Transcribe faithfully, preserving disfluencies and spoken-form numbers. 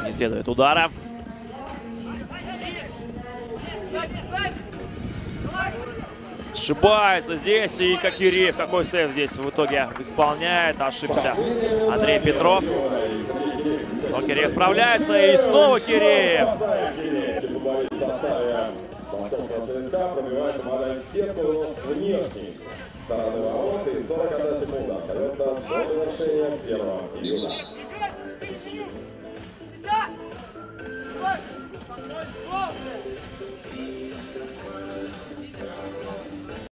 Не следует удара. Ошибается здесь. И как Киреев, какой сейв здесь в итоге исполняет. Ошибся Андрей Петров. Но Киреев справляется. И снова Киреев. Пробивает команда сетку с внешней стороны ворот. И сорок одна секунда остается до завершения первого периода.